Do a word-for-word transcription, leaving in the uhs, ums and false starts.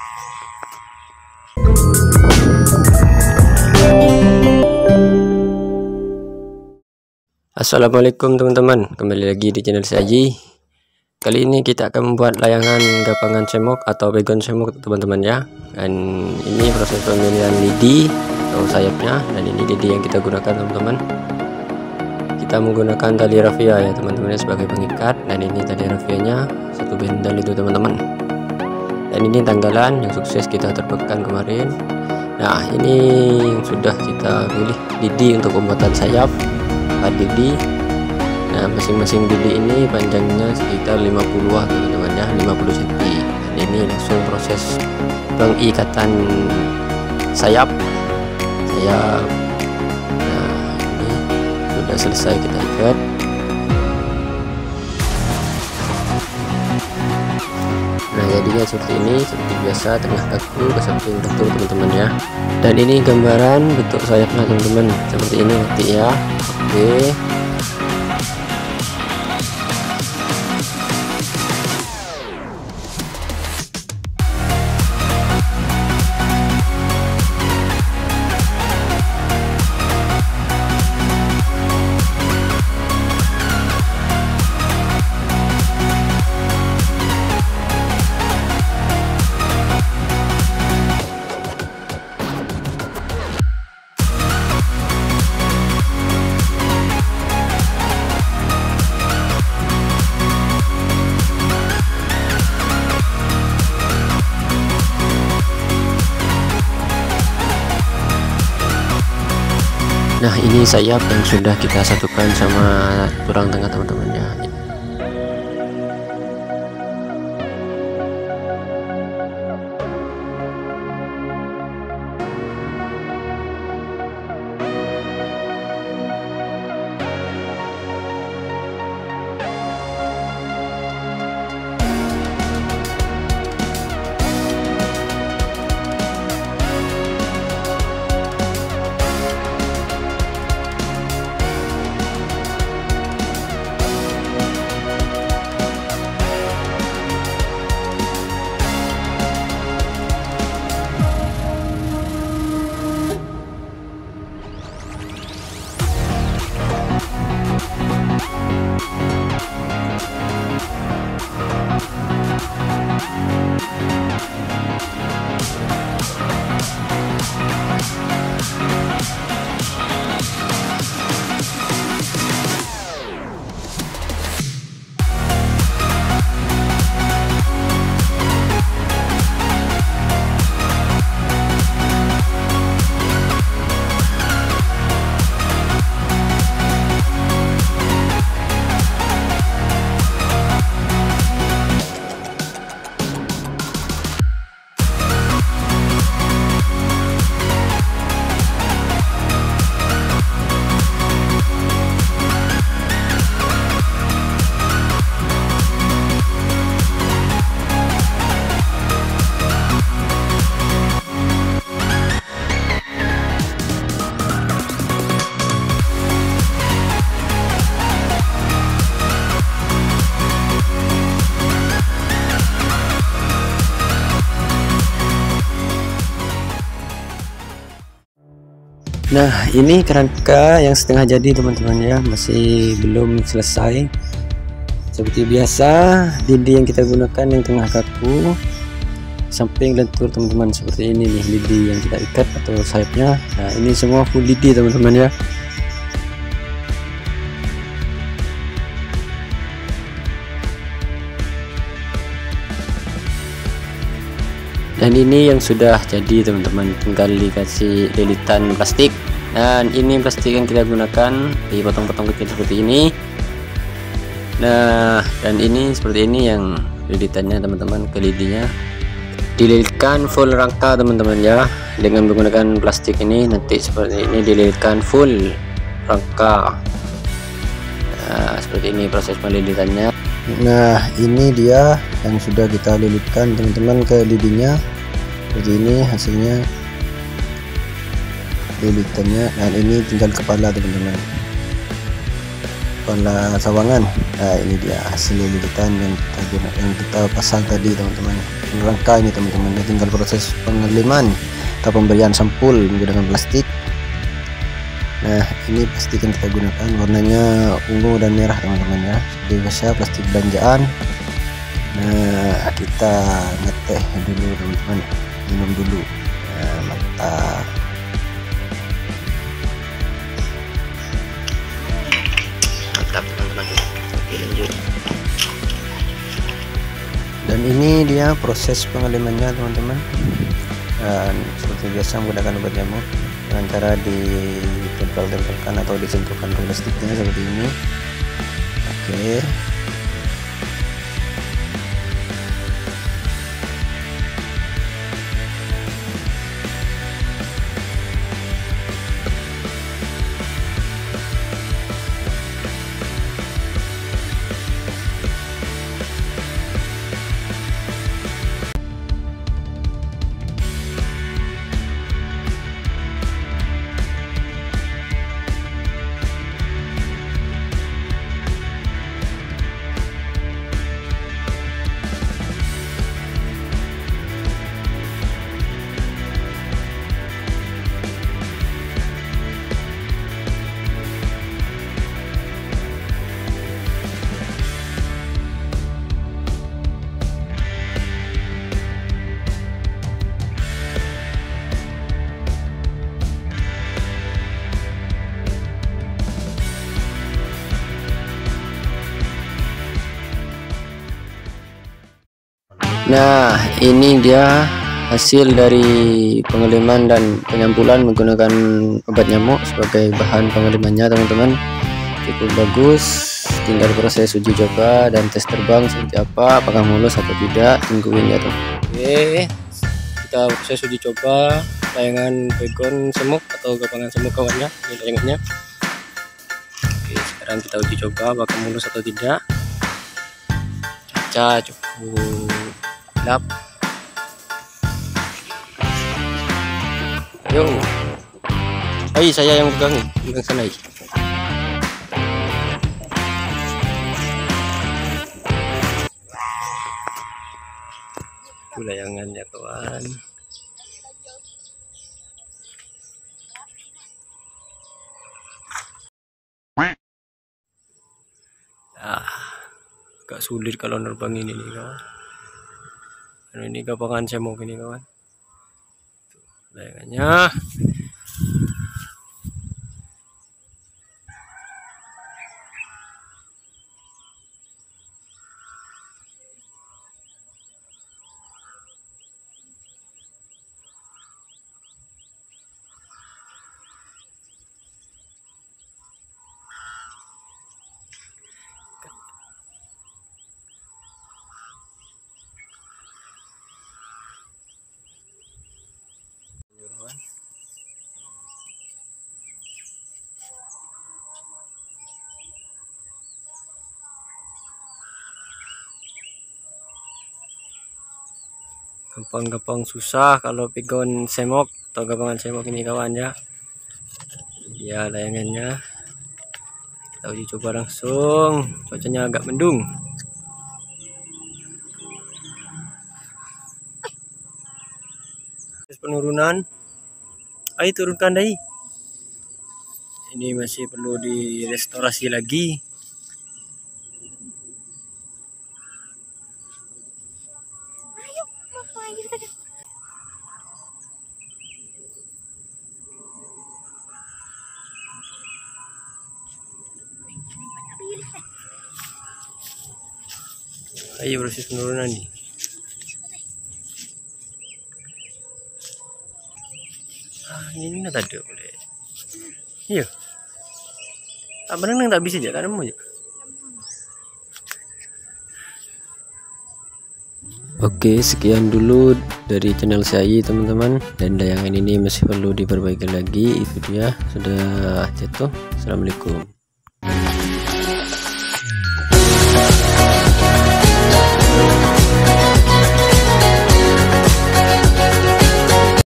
Assalamualaikum teman-teman, kembali lagi di channel saya Haji. Kali ini kita akan membuat layangan gapangan semok atau background semok teman-teman ya. Dan ini proses pemilihan lidi atau sayapnya, dan ini lidi yang kita gunakan teman-teman. Kita menggunakan tali rafia ya teman-teman sebagai pengikat, dan ini tali rafianya satu bendel itu teman-teman. Dan ini tanggalan yang sukses kita terbangkan kemarin. Nah, ini yang sudah kita pilih lidi untuk pembuatan sayap lidi. Nah, masing-masing lidi ini panjangnya sekitar lima puluh teman-teman ya, lima puluh sentimeter. Dan ini langsung proses pengikatan sayap sayap nah, ini sudah selesai kita ikat. Nah, jadinya seperti ini, seperti biasa, tengah kaku ke samping betul teman-teman ya. Dan ini gambaran bentuk sayapnya teman-teman, seperti ini nanti ya. Oke, nah ini sayap yang sudah kita satukan sama tulang tengah teman-teman ya. Nah, ini kerangka yang setengah jadi teman-teman ya, masih belum selesai. Seperti biasa, lidi yang kita gunakan yang tengah kaku, samping lentur teman-teman, seperti ini nih lidi yang kita ikat atau sayapnya. Nah, ini semua full lidi teman-teman ya. Dan ini yang sudah jadi teman-teman, tinggal dikasih lilitan plastik. Dan ini plastik yang kita gunakan dipotong-potong kecil seperti ini. Nah, dan ini seperti ini yang lilitannya teman-teman, ke lidinya dililitkan full rangka teman-teman ya, dengan menggunakan plastik ini. Nanti seperti ini dililitkan full rangka. Nah, seperti ini proses pelilitannya. Nah, ini dia yang sudah kita lilitkan teman-teman ke lidinya. Seperti ini hasilnya lilitannya. Dan ini tinggal kepala teman-teman. kepala sawangan. Nah, ini dia hasil lilitan yang kita guna, yang kita pasang tadi teman-teman. Rangka ini teman-teman, tinggal proses pengeliman atau pemberian sampul menggunakan plastik. Nah, ini plastik yang kita gunakan warnanya ungu dan merah teman-teman ya, seperti biasa plastik belanjaan. Nah, kita ngeteh dulu teman-teman, minum dulu. Nah, mantap. Mantap teman-teman. Oke, lanjut. Dan ini dia proses pengelimannya teman-teman. Dan seperti biasa menggunakan obat nyamuk dengan cara ditempel-tempelkan atau disentuhkan ke plastiknya seperti ini. Oke. Nah, ini dia hasil dari pengeliman dan penyampulan menggunakan obat nyamuk sebagai bahan pengelimannya teman-teman. Cukup bagus, tinggal proses uji coba dan tes terbang seperti apa, apakah mulus atau tidak, tungguin ya teman. Oke, kita proses uji coba layangan pegon semuk atau gapangan semuk kawannya, ini layangannya. Oke, sekarang kita uji coba apakah mulus atau tidak. Caca cukup gelap. Ayo, ayo saya yang pegang, pegang sana. Ayo. Itu layangannya kawan. Ah, agak sulit kalau nerbangin ini kawan. Karena ini gapangan semok ini kawan. Tuh, layangannya. Gampang-gampang susah kalau pegon semok atau gapangan semok ini kawan ya. Ya layangannya kita uji coba langsung. Cuacanya agak mendung. Terus penurunan. Ayo turunkan dai. Ini masih perlu direstorasi lagi. Ayo proses penurunan nih. Ah, ini nak ada boleh. Iya. Tak benar tak bisa je, tak ada mau je. Oke, sekian dulu dari channel saya teman-teman, dan layangan ini masih perlu diperbaiki lagi. Itu dia sudah jatuh. Assalamualaikum.